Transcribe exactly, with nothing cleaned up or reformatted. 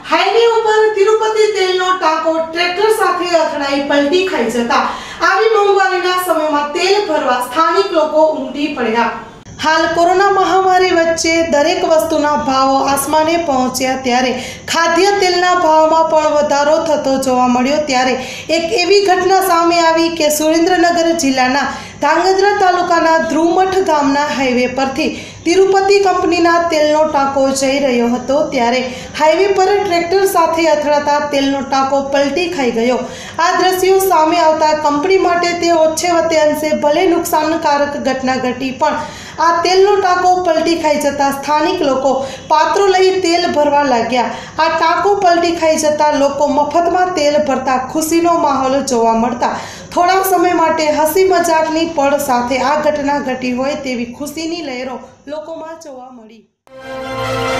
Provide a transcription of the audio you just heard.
Highway पर Tirupati तेलनो टांको tractor साथे અથડાઈ પલટી ખાઈ જતા આવી મોંઘવારીના સમયમાં તેલ ભરવા સ્થાનિક લોકો ઉમટી પડ્યા। हाल कोरोना महामारी वच्चे दरेक वस्तुना भावो आसमाने पहोंच्या त्यारे खाद्य तेलना भावमां पण वधारो थतो जोवा मळ्यो। त्यारे एक एवी घटना सामे आवी के सुरेन्द्रनगर जिल्लाना धांगध्रा तालुकाना ध्रुवमठ गामना हाईवे परथी तिरुपति कंपनीना तेलनो टांको जई रह्यो हतो त्यारे हाईवे पर ट्रेक्टर साथे અથડાતા તેલનો ટાંકો પલટી ખાઈ ગયો। આ દ્રશ્યો સામે આવતા કંપની માટે તે ઓછે વત્તે અંશે ભલે નુકસાનકારક ઘટના ઘટી પણ આ તેલનો ટાંકો પલટી ખાઈ જતા સ્થાનિક લોકો પાત્રો લઈ તેલ ભરવા લાગ્યા। આ ટાંકો પલટી ખાઈ જતા લોકો મફતમાં તેલ ભરતા ખુશીનો માહોલ જોવા મળતા થોડા સમય માટે હસી મજાકની પળ સાથે આ ઘટના ઘટી હોય તેવી ખુશીની લહેરો લોકોમાં જોવા મળી।